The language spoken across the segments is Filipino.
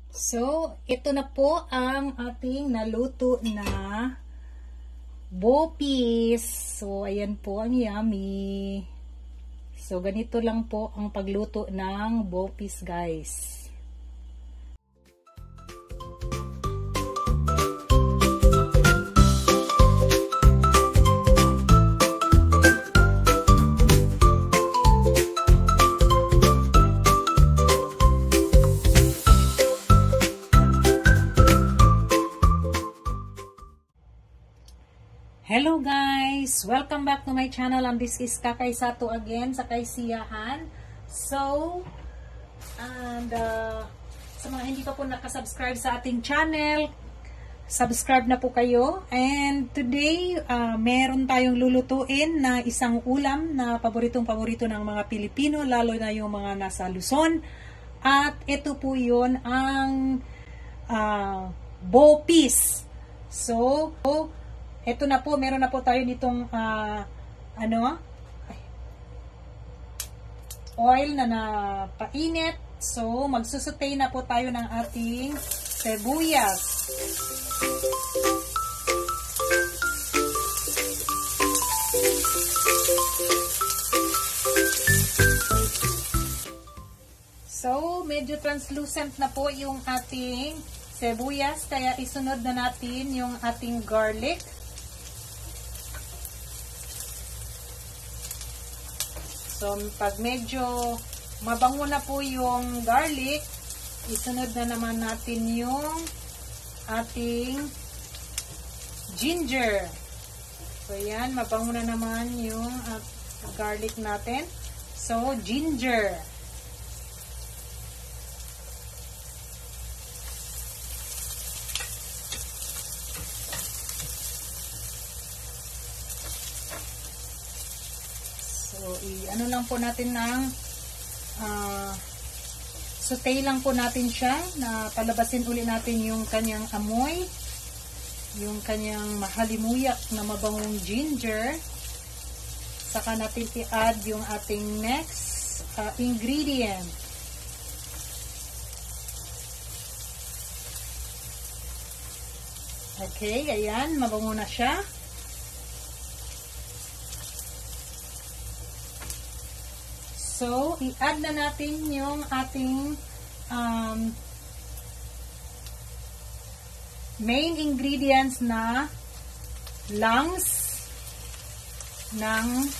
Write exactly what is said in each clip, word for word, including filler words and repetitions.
So, ito na po ang ating naluto na bopis. So, ayan po ang yummy. So, ganito lang po ang pagluto ng bopis, guys. Hello guys! Welcome back to my channel. And this is Kakay Sato again sa Kaysiyahan. So, and uh, sa mga hindi pa po nakasubscribe sa ating channel, subscribe na po kayo. And today, uh, meron tayong lulutuin na isang ulam na paboritong-paborito ng mga Pilipino, lalo na yung mga nasa Luzon. At ito po yun ang uh, bopis. So, ito na po, meron na po tayo nitong uh, ano, oil na napainit. So, magsusutay na po tayo ng ating sibuyas. So, medyo translucent na po yung ating sibuyas, kaya isunod na natin yung ating garlic. So, pag medyo mabango na po yung garlic, isunod na naman natin yung ating ginger. So, yan, mabango na naman yung uh, garlic natin. So, ginger. So, i-ano lang po natin ng uh, saute lang po natin siya, na palabasin uli natin yung kanyang amoy, yung kanyang mahalimuyak na mabangong ginger. Saka natin i-add yung ating next uh, ingredient. Okay, ayan, mabango na siya. So, i-add na natin yung ating um, main ingredients na lungs ng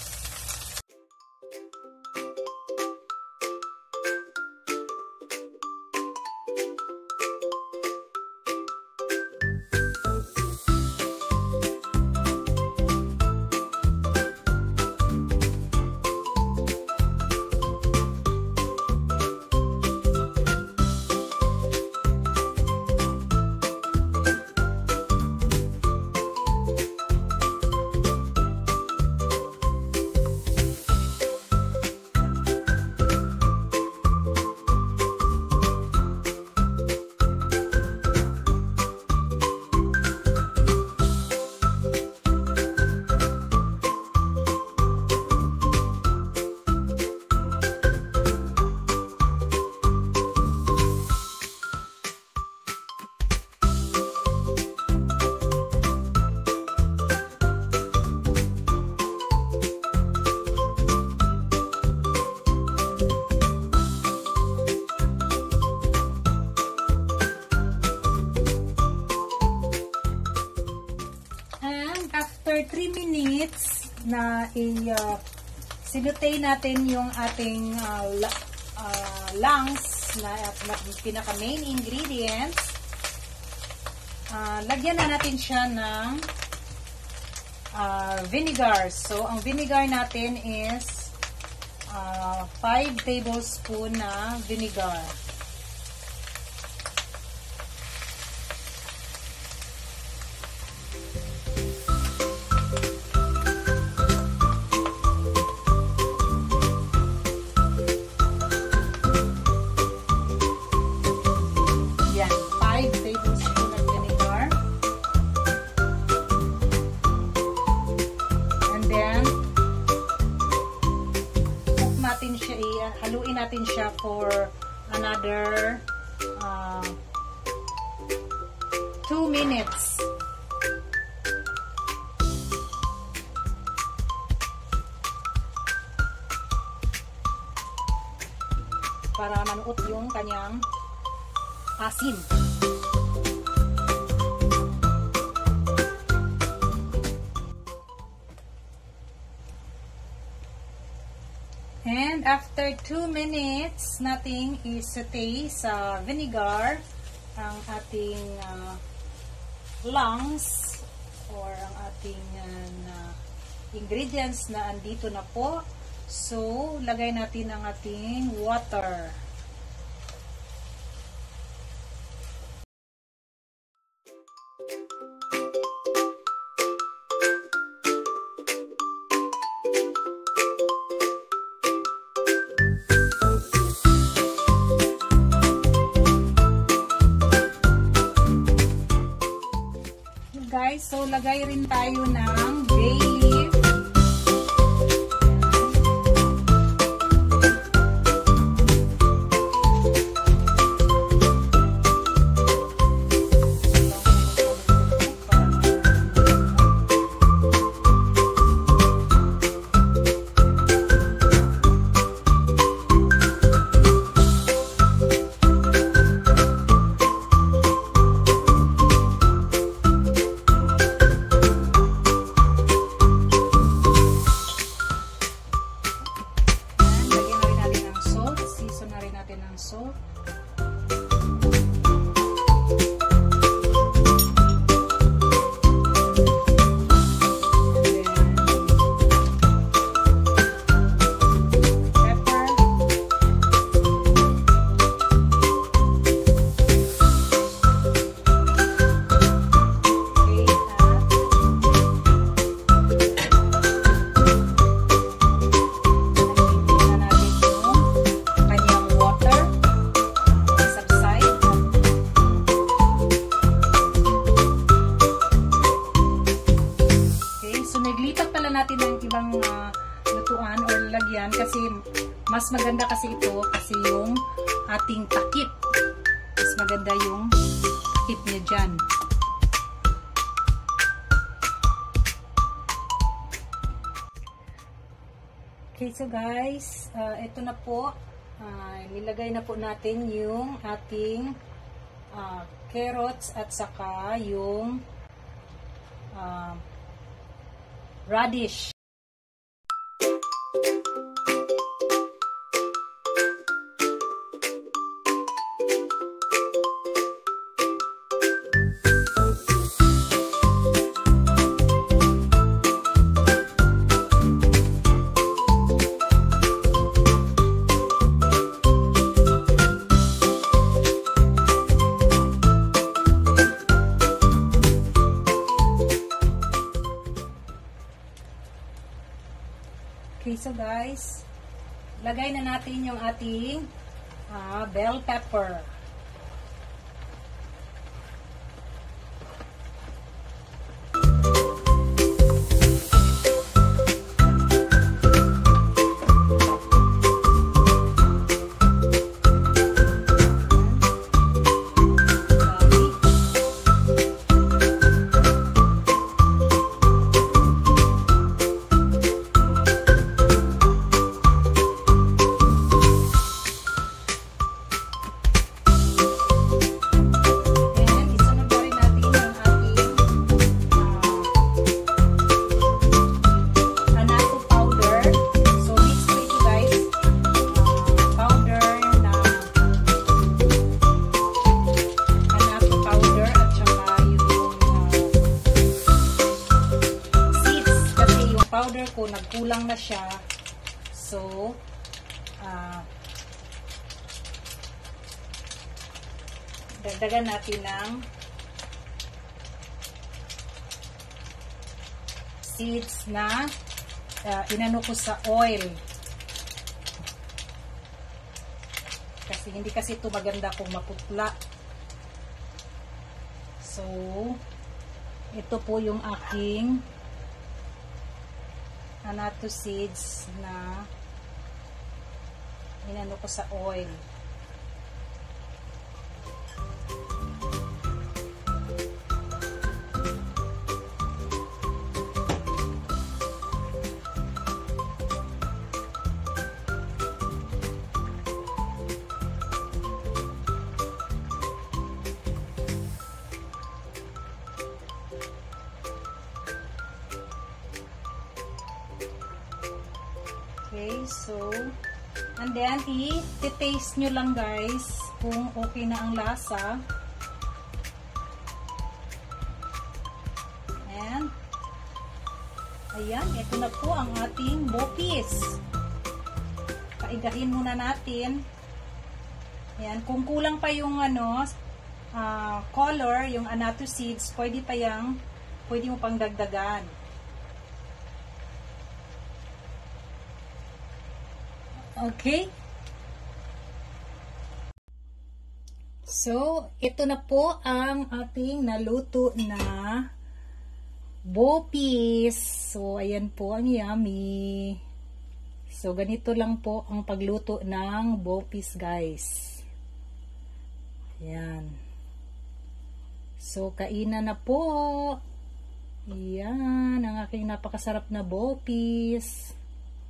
three minutes na i-sinutay uh, natin yung ating uh, uh, lungs na, na pinaka main ingredients. Uh, lagyan na natin siya ng uh, vinegar. So, ang vinegar natin is uh, five tablespoon na vinegar. Haluin natin siya for another uh, two minutes. Para manuot yung kanyang asin. And after two minutes, nating i-saute sa vinegar ang ating uh, lungs or ang ating uh, ingredients na andito na po. So, lagay natin ang ating water. Guys, so lagay rin tayo ng bay leaf. Salt. Natin ng ibang uh, lutuan or lagyan kasi mas maganda kasi ito kasi yung ating takip, mas maganda yung takip niya dyan. Okay, so guys, uh, ito na po, uh, nilagay na po natin yung ating uh, carrots at saka yung uh, radish. Okay, so guys, lagay na natin yung ating uh, bell pepper. Powder ko, nagkulang na siya. So, uh, dagdagan natin ng seeds na uh, inano ko sa oil. Kasi hindi kasi ito maganda kung maputla. So, ito po yung aking anato seeds na inano ko sa oil. Okay, so, and then, i-taste nyo lang guys kung okay na ang lasa. And, ayan, ito na po ang ating bopis. Paigahin muna natin. Ayan, kung kulang pa yung ano, uh, color, yung annatto seeds, pwede pa yung, pwede mo pang dagdagan. Okay. So, ito na po ang ating naluto na bopis. So, ayan po ang yummy. So, ganito lang po ang pagluto ng bopis, guys. Ayan. So, kainan na po. Ayan, ang aking napakasarap na bopis.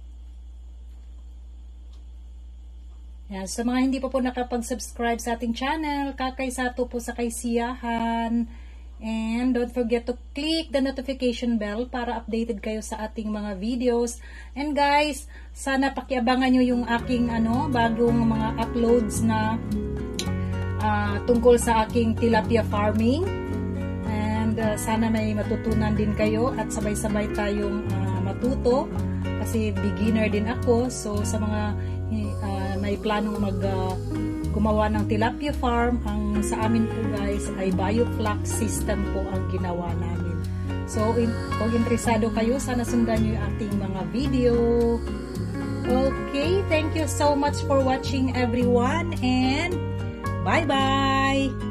Yan, sa mga hindi pa po nakapag-subscribe sa ating channel, Kakay Sato po sa Kaysiyahan. And don't forget to click the notification bell para updated kayo sa ating mga videos. And guys, sana pakiabangan nyo yung aking ano, bagong mga uploads na uh, tungkol sa aking tilapia farming. And uh, sana may matutunan din kayo at sabay-sabay tayong uh, matuto. Kasi beginner din ako. So sa mga uh, may planong mag uh, gumawa ng tilapia farm, ang sa amin po guys ay bioflux system po ang ginawa namin. So in, kung interesado kayo, sana sundan nyo yung ating mga video. Okay, thank you so much for watching everyone, and bye bye!